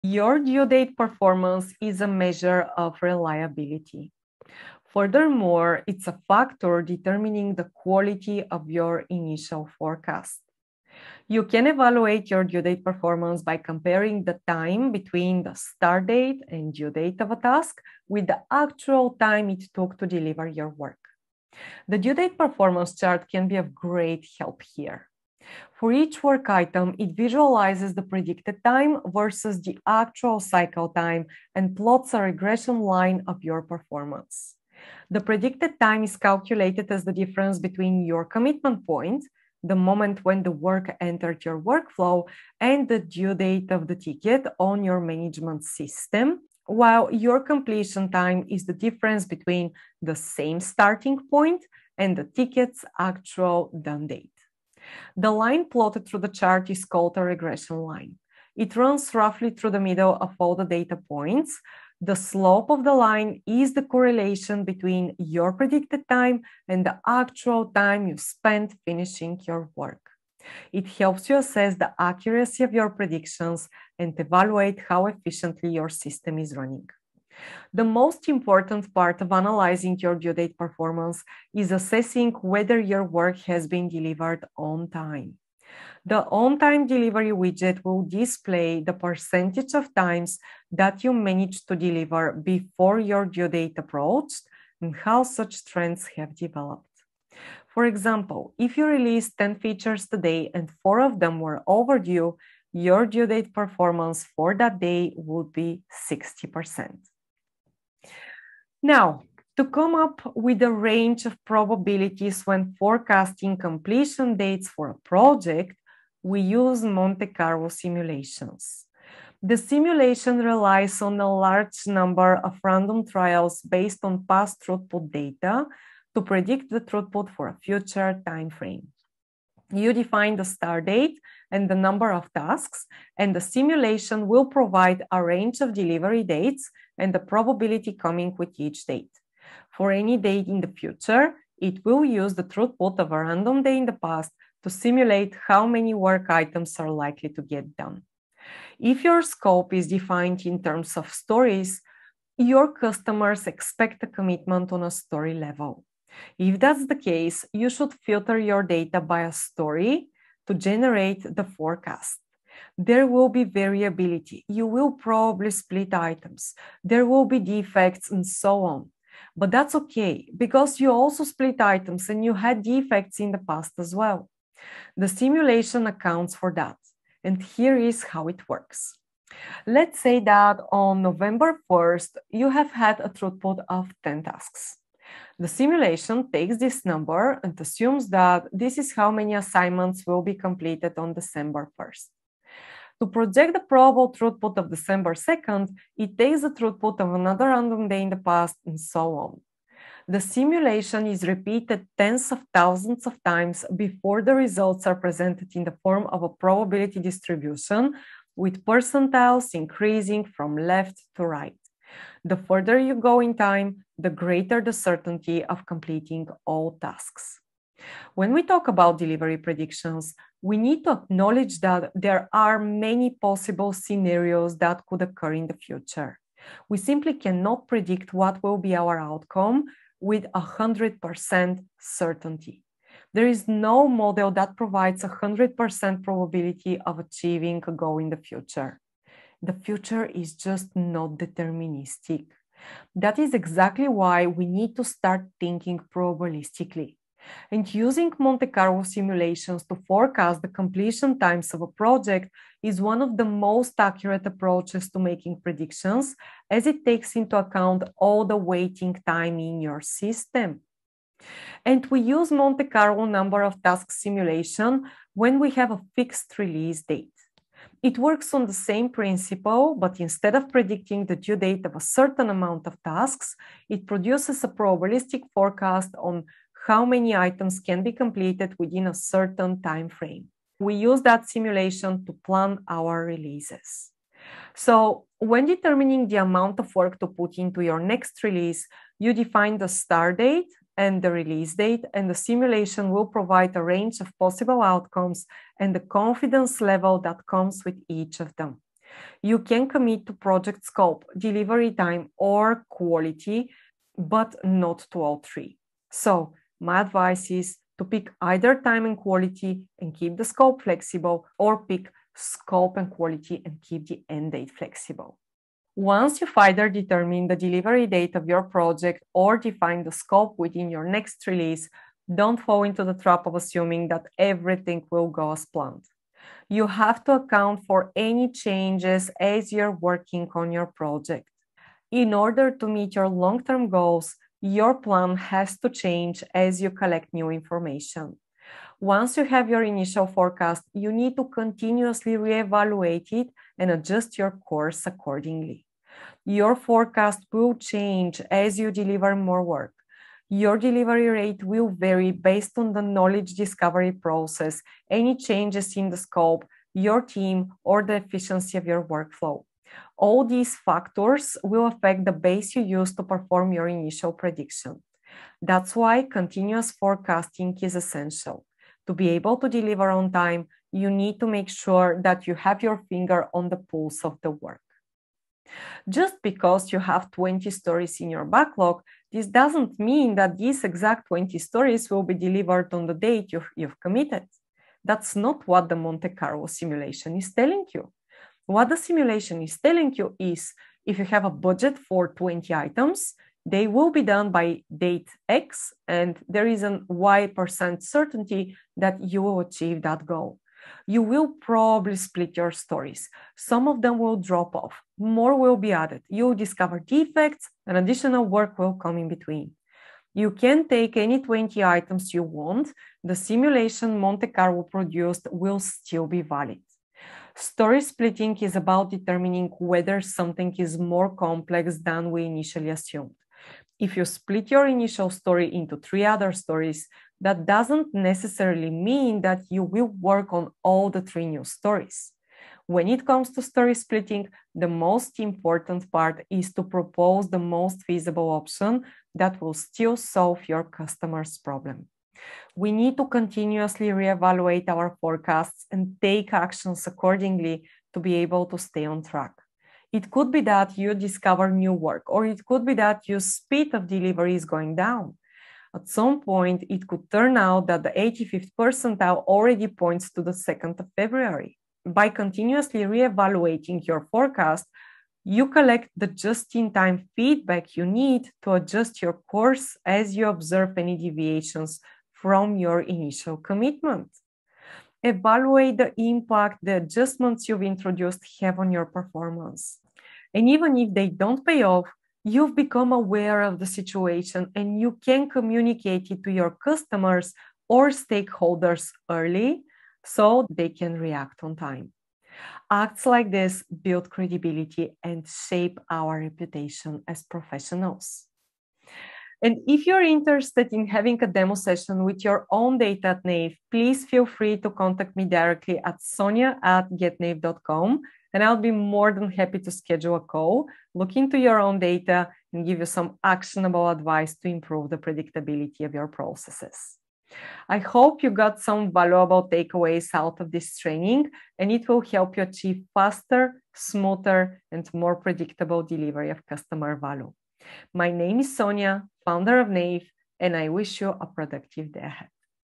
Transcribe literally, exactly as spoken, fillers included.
Your due date performance is a measure of reliability. Furthermore, it's a factor determining the quality of your initial forecast. You can evaluate your due date performance by comparing the time between the start date and due date of a task with the actual time it took to deliver your work. The due date performance chart can be of great help here. For each work item, it visualizes the predicted time versus the actual cycle time and plots a regression line of your performance. The predicted time is calculated as the difference between your commitment point, the moment when the work entered your workflow, and the due date of the ticket on your management system, while your completion time is the difference between the same starting point and the ticket's actual done date. The line plotted through the chart is called a regression line. It runs roughly through the middle of all the data points. The slope of the line is the correlation between your predicted time and the actual time you spent finishing your work. It helps you assess the accuracy of your predictions and evaluate how efficiently your system is running. The most important part of analyzing your due date performance is assessing whether your work has been delivered on time. The on-time delivery widget will display the percentage of times that you managed to deliver before your due date approached and how such trends have developed. For example, if you released ten features today and four of them were overdue, your due date performance for that day would be sixty percent. Now, to come up with a range of probabilities when forecasting completion dates for a project, we use Monte Carlo simulations. The simulation relies on a large number of random trials based on past throughput data to predict the throughput for a future time frame. You define the start date and the number of tasks, and the simulation will provide a range of delivery dates and the probability coming with each date. For any date in the future, it will use the throughput of a random day in the past to simulate how many work items are likely to get done. If your scope is defined in terms of stories, your customers expect a commitment on a story level. If that's the case, you should filter your data by a story to generate the forecast. There will be variability. You will probably split items. There will be defects and so on. But that's okay, because you also split items and you had defects in the past as well. The simulation accounts for that. And here is how it works. Let's say that on November first, you have had a throughput of ten tasks. The simulation takes this number and assumes that this is how many assignments will be completed on December first. To project the probable throughput of December second, it takes the throughput of another random day in the past and so on. The simulation is repeated tens of thousands of times before the results are presented in the form of a probability distribution, with percentiles increasing from left to right. The further you go in time, the greater the certainty of completing all tasks. When we talk about delivery predictions, we need to acknowledge that there are many possible scenarios that could occur in the future. We simply cannot predict what will be our outcome with one hundred percent certainty. There is no model that provides a one hundred percent probability of achieving a goal in the future. The future is just not deterministic. That is exactly why we need to start thinking probabilistically. And using Monte Carlo simulations to forecast the completion times of a project is one of the most accurate approaches to making predictions, as it takes into account all the waiting time in your system. And we use Monte Carlo number of tasks simulation when we have a fixed release date. It works on the same principle, but instead of predicting the due date of a certain amount of tasks, it produces a probabilistic forecast on how many items can be completed within a certain time frame. We use that simulation to plan our releases. So when determining the amount of work to put into your next release, you define the start date and the release date, and the simulation will provide a range of possible outcomes and the confidence level that comes with each of them. You can commit to project scope, delivery time, or quality, but not to all three. So my advice is to pick either time and quality and keep the scope flexible, or pick scope and quality and keep the end date flexible. Once you've either determined the delivery date of your project or define the scope within your next release, don't fall into the trap of assuming that everything will go as planned. You have to account for any changes as you're working on your project. In order to meet your long-term goals, your plan has to change as you collect new information. Once you have your initial forecast, you need to continuously reevaluate it and adjust your course accordingly. Your forecast will change as you deliver more work. Your delivery rate will vary based on the knowledge discovery process, any changes in the scope, your team, or the efficiency of your workflow. All these factors will affect the base you use to perform your initial prediction. That's why continuous forecasting is essential. To be able to deliver on time, you need to make sure that you have your finger on the pulse of the work. Just because you have twenty stories in your backlog, this doesn't mean that these exact twenty stories will be delivered on the date you've, you've committed. That's not what the Monte Carlo simulation is telling you. What the simulation is telling you is, if you have a budget for twenty items, they will be done by date X, and there is a Y percent certainty that you will achieve that goal. You will probably split your stories. Some of them will drop off, more will be added. You'll discover defects, and additional work will come in between. You can take any twenty items you want. The simulation Monte Carlo produced will still be valid. Story splitting is about determining whether something is more complex than we initially assumed. If you split your initial story into three other stories, that doesn't necessarily mean that you will work on all the three new stories. When it comes to story splitting, the most important part is to propose the most feasible option that will still solve your customer's problem. We need to continuously reevaluate our forecasts and take actions accordingly to be able to stay on track. It could be that you discover new work, or it could be that your speed of delivery is going down. At some point, it could turn out that the eighty-fifth percentile already points to the second of February. By continuously reevaluating your forecast, you collect the just-in-time feedback you need to adjust your course as you observe any deviations from your initial commitment. Evaluate the impact the adjustments you've introduced have on your performance. And even if they don't pay off, you've become aware of the situation and you can communicate it to your customers or stakeholders early so they can react on time. Acts like this build credibility and shape our reputation as professionals. And if you're interested in having a demo session with your own data at Nave, please feel free to contact me directly at sonia at getnave dot com, and I'll be more than happy to schedule a call, look into your own data, and give you some actionable advice to improve the predictability of your processes. I hope you got some valuable takeaways out of this training, and it will help you achieve faster, smoother, and more predictable delivery of customer value. My name is Sonia, founder of Nave, and I wish you a productive day ahead.